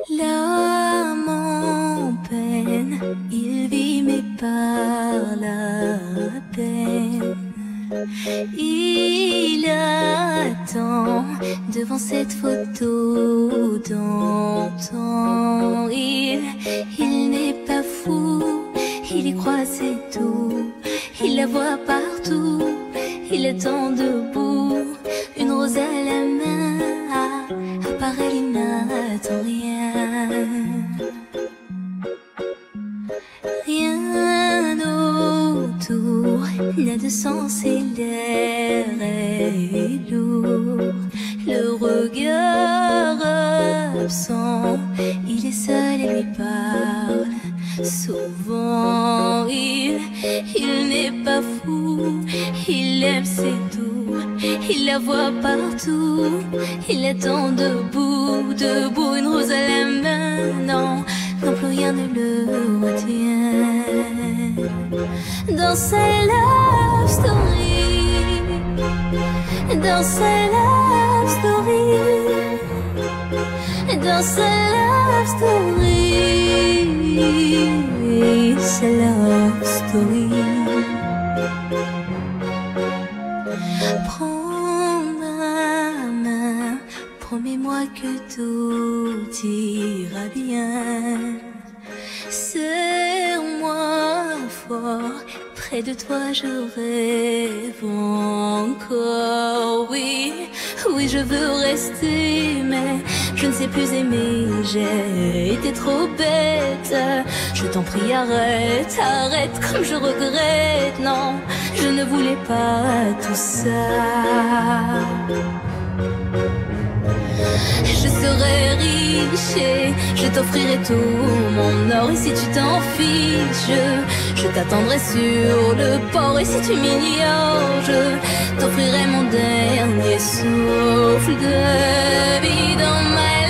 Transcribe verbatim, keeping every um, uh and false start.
L'homme en peine, il vit mais par la peine. Il attend devant cette photo d'antan. Il, il n'est pas fou, il y croit c'est tout. Il la voit partout, il attend debout, une rose à la main. À part elle, il n'attend rien. Rien autour n'a de sens et l'air est lourd. Le regard absent, il est seul et lui parle. Souvent il, il n'est pas fou, il aime c'est tout. Il la voit partout, il attend debout, debout, une rose à la main. Non, non plus rien ne le retient. Dans sa love story, dans sa love story, dans sa love story, sa love story. Prends ma main, promets-moi que tout ira bien. Serre-moi fort, près de toi je rêve encore. Oui, oui je veux rester, mais je ne sais plus aimer. J'ai été trop bête. Je t'en prie arrête, arrête comme je regrette. Non, je ne voulais pas tout ça. Je serai riche et je t'offrirai tout mon or. Et si tu t'en fiches, je, je t'attendrai sur le port. Et si tu m'ignores, je t'offrirai mon dernier souffle de vie dans ma